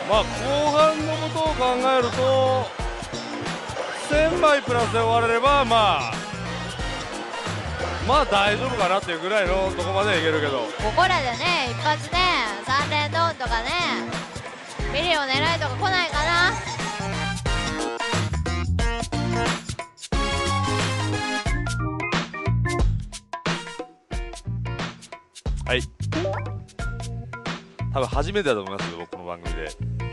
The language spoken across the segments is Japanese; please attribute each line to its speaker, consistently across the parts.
Speaker 1: まあ後半のことを考えると1000枚プラスで終われればまあ大丈夫かなっていうぐらいのとこまでいけるけど、
Speaker 2: ここらでね、一発ね、3連ドンとかね、ミリオン狙いとか来ないかな。
Speaker 1: はい、多分初めてだと思いますよ、僕この番組で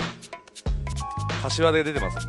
Speaker 1: 柏で出てますんで、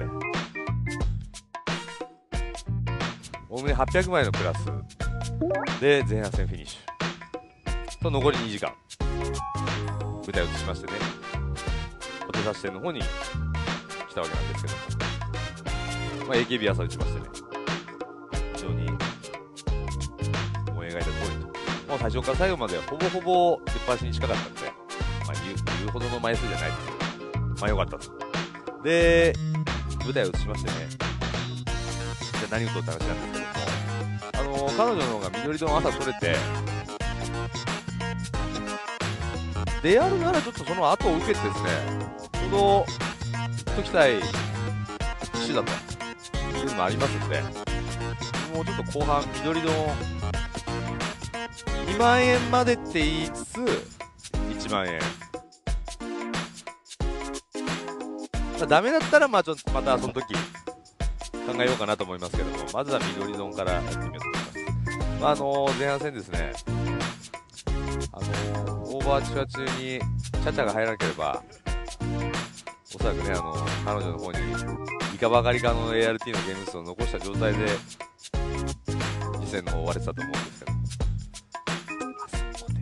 Speaker 1: おおむね800枚のプラスで前半戦フィニッシュと残り2時間舞台を移しましてね、お手指し店の方に来たわけなんですけども、まあ、AKB 朝打ちましてね、非常に思い描いた通りと、もう最初から最後までほぼほぼ出っ放しに近かったんで、まあ、言うほどの枚数じゃないですけど、まあ良かったと。で舞台を移しましてね、じゃあ何をとって話なんですけども、彼女の方が緑色の朝取れて、であるならちょっとその後を受けてですね、ちょうど時対騎手だというのもありますので、もうちょっと後半緑の2万円までって言いつつ1万円、まあ、ダメだったらまあちょっとまたその時考えようかなと思いますけども、まずは緑丼からやってみようと思います。まあ、前半戦ですね、オーバーチュア中にチャチャが入らなければおそらくね、彼女の方にいかばかりかの ART のゲーム数を残した状態で次戦の方終われてたと思うんですけど、あそこ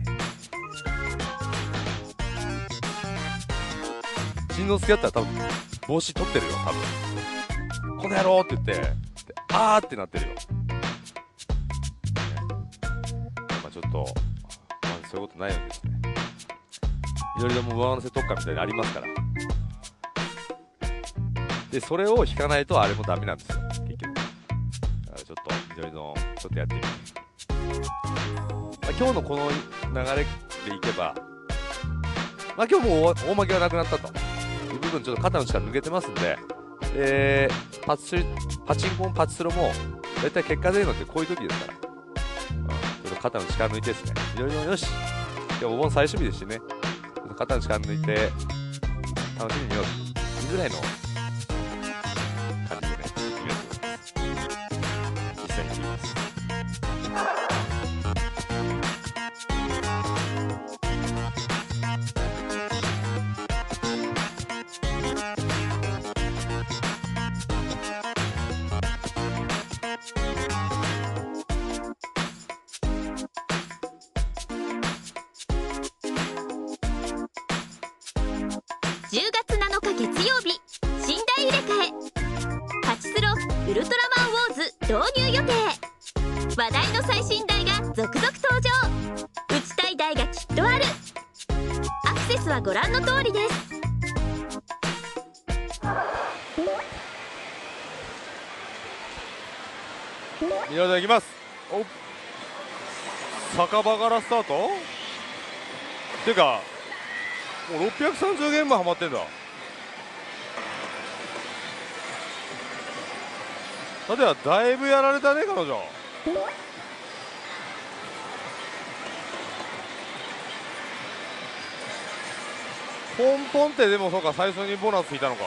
Speaker 1: でしんのすけだったら多分帽子取ってるよ、多分この野郎って言ってあーってなってるよ、まあ、ちょっと、まあ、そういうことないようにですね、いろいろも上乗せ特化みたいなのありますから、でそれを引かないとあれもダメなんですよ結局。だからちょっと緑のちょっとやってみて、まあ、今日のこの流れでいけば、まあ、今日もう大負けはなくなったという部分、ちょっと肩の力抜けてますんで、パチンコもパチスロも大体結果出るのってこういう時ですから、ちょっと肩の力抜いてですね、いろいろよし、今日お盆最終日ですしね、ちょっと肩の力抜いて楽しみに見ようというぐらいの感じでね、やってみようと思います。実際に聞きます。
Speaker 3: 10月7日月曜日、寝台入れ替え、パチスロウルトラマンウォーズ導入予定。話題の最新台が続々登場。打ちたい台がきっとある。アクセスはご覧の通りです。
Speaker 1: いただきます。お、酒場からスタートっていうかもう630ゲームハマってんだ。さてはだいぶやられたね彼女。ポンポンってでもそうか、最初にボーナス引いたのか。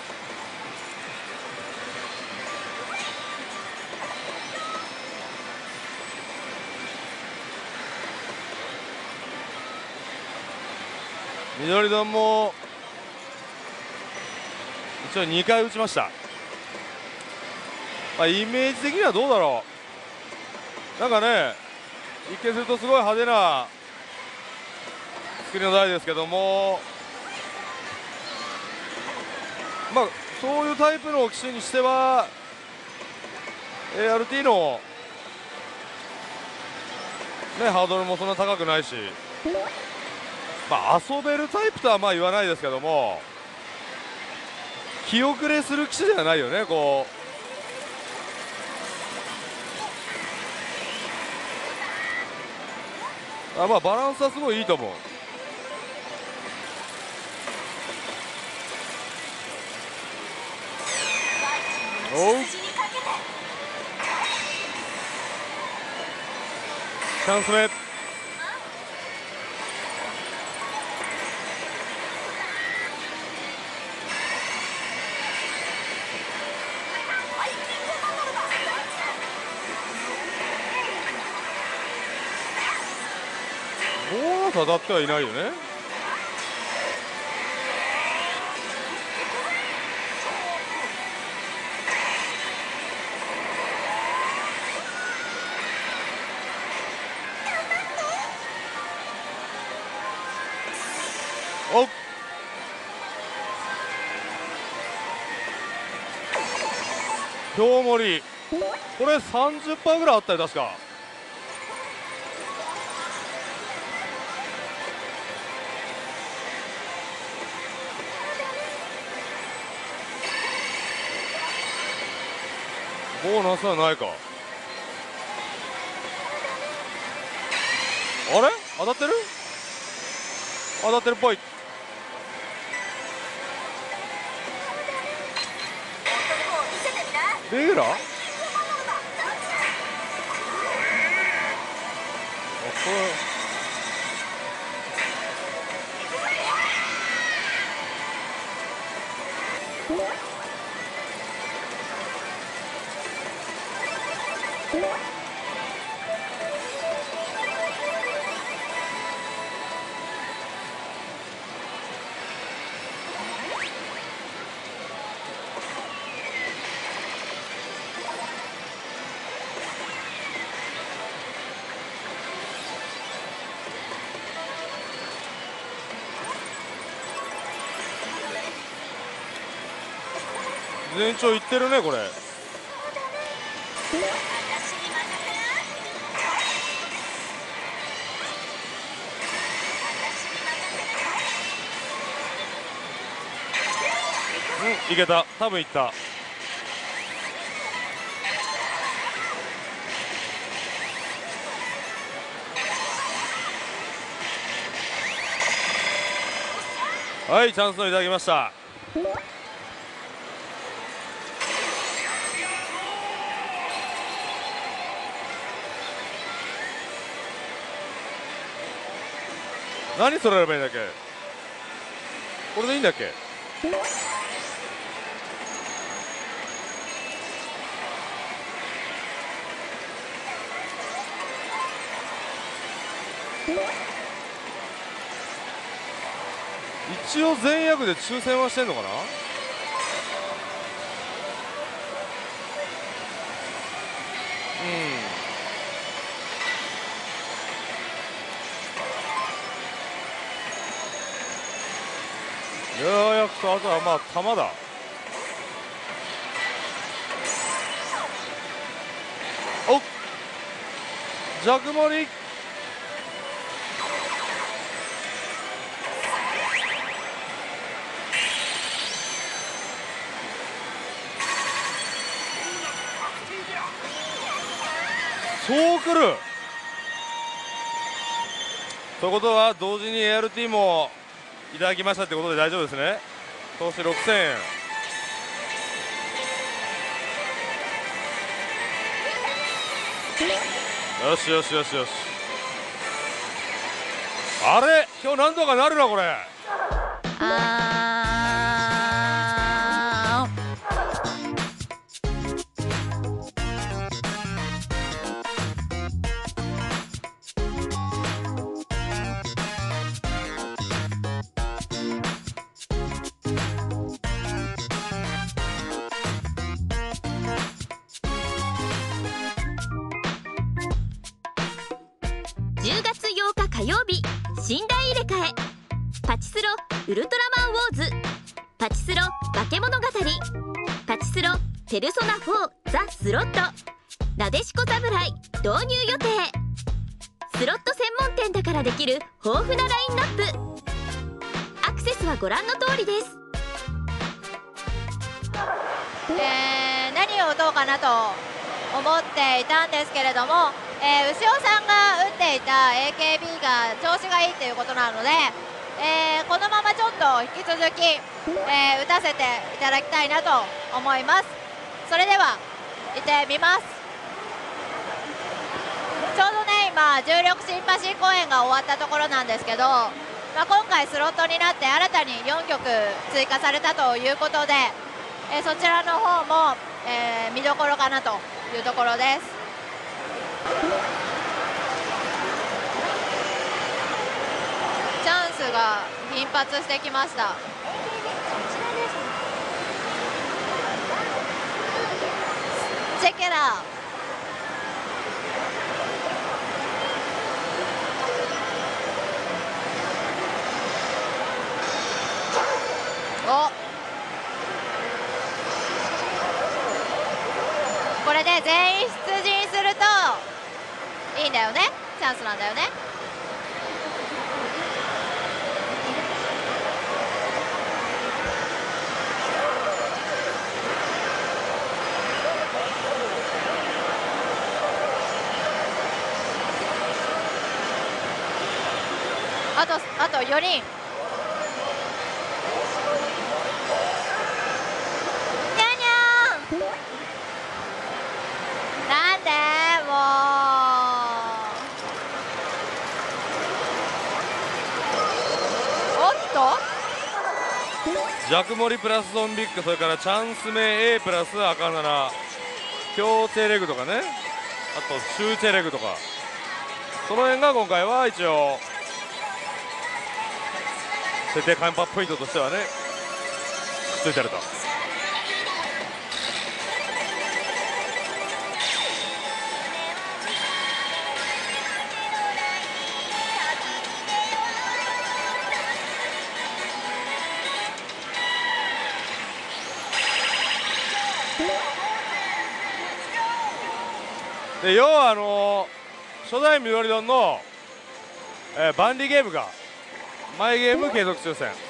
Speaker 1: 緑丼も一応2回打ちました。まあ、イメージ的にはどうだろう、なんかね、一見するとすごい派手な作りの台ですけども、まあそういうタイプの機種にしては ART の、ね、ハードルもそんな高くないし、まあ遊べるタイプとはまあ言わないですけども、気遅れする機種ではないよね。こうまあバランスはすごいいいと思う。 おう、チャンス目。ボーナス当たってはいないよね。おっ、京森、これ 30% ぐらいあったよ確か。ボーナスはないか。あれ当たってる、当たってるっぽい。レギュラー、あ、こ全長いってるねこれ。うん、いけた、多分いった。はい、チャンスをいただきました。何それやればいいんだっけ、これでいいんだっけ。一応全役で抽選はしてんのかな。いやー、やくとあとはまあ玉だ。おっ、ジャクモリ、そうくる。ということは同時に ART もいただきましたってことで大丈夫ですね。投資6000円。よしよしよしよし。あれ、今日なんとかなるなこれ。
Speaker 3: 10月8日火曜日、寝台入れ替え、パチスロウルトラマンウォーズ、パチスロ化け物語、パチスロペルソナ4ザ・スロット、なでしこ侍導入予定。スロット専門店だからできる豊富なラインナップ。アクセスはご覧の通りです。
Speaker 2: 何を打とうかなと思っていたんですけれども、牛尾さんが打っていた AKB が調子がいいということなので、このままちょっと引き続き、打たせていただきたいなと思います。 それでは行ってみます。ちょうどね今重力シンパシー公演が終わったところなんですけど、今回スロットになって新たに4曲追加されたということで、そちらの方も、見どころかなというところです。チャンスが頻発してきました。チェケラこれで全員出陣するといいんだよね。チャンスなんだよね。あと4人。にゃにゃんなんでもうおっと
Speaker 1: ジャクモリプラスゾンビック、それからチャンスメ A プラス赤7、ヒョウチェレグとかね、あとシューチェレグとか、その辺が今回は一応設定カンパポイントとしてはねついてると。で要は初代緑ドンの、バンディゲームが前ゲーム継続抽選、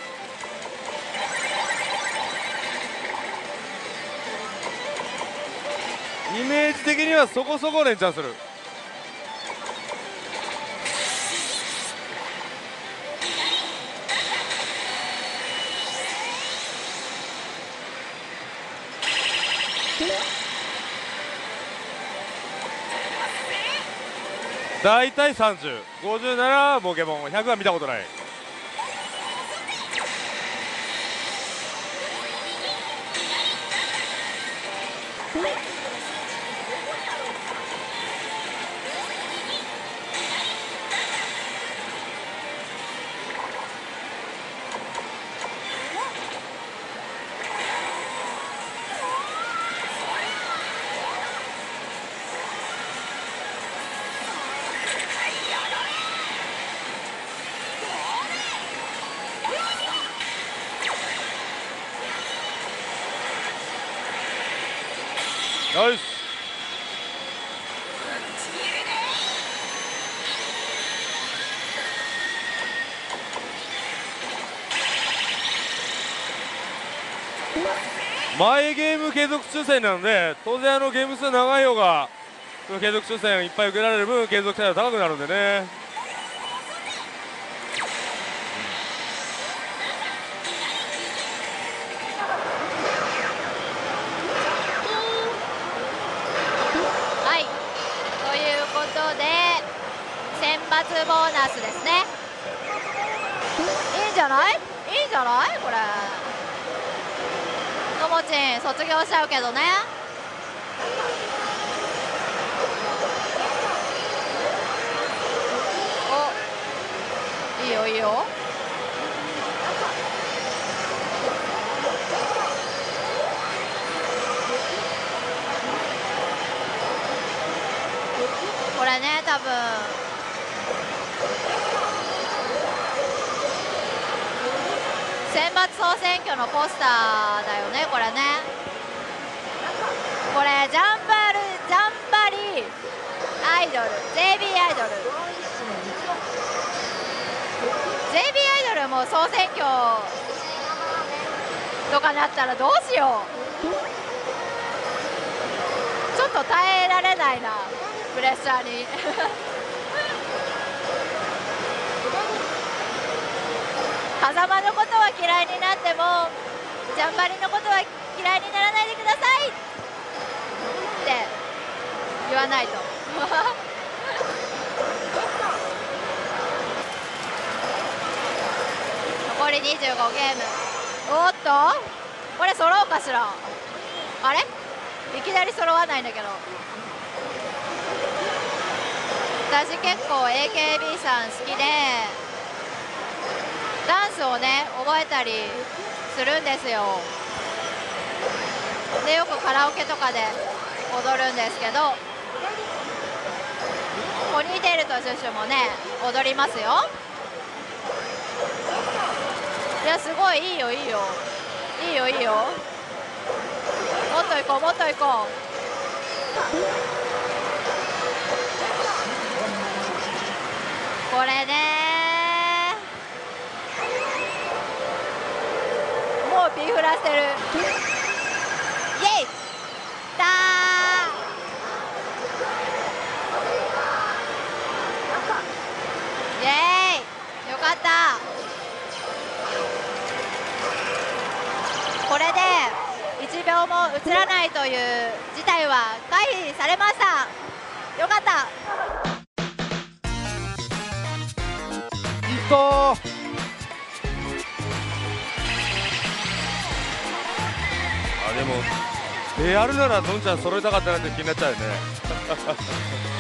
Speaker 1: イメージ的にはそこそこ連チャンする。だいたい30、50ならポケモン、100は見たことない。ナイス。前ゲーム継続抽選なので、当然ゲーム数長い方が継続抽選いっぱい受けられる分継続性が高くなるんでね。
Speaker 2: はい、ということで選抜ボーナスですね。いいんじゃない？いいんじゃないこれ。ともちん卒業しちゃうけどね。お、いいよいいよ。これね、多分選抜総選挙のポスターだよね、これね。これジャンバリアイドル JB アイドル JB アイドルも総選挙とかなったらどうしよう。ちょっと耐えられないな、プレッシャーに狭間のことは嫌いになってもジャンバリのことは嫌いにならないでください。 わないと残り25ゲーム。おっとこれ揃うかしら。あれいきなり揃わないんだけど。私結構 AKB さん好きでダンスをね覚えたりするんですよ。でよくカラオケとかで踊るんですけど、ポニーテールとシュッシュもね踊りますよ。いやすごいいいよいいよいいよいいよ。もっと行こうもっと行こう。これねもうピーフラしてる。イエイたーイエーイよかった。これで1秒も映らないという事態は回避されました。よかった。
Speaker 1: あでもやるならのんちゃん揃えたかったなって気になっちゃうよね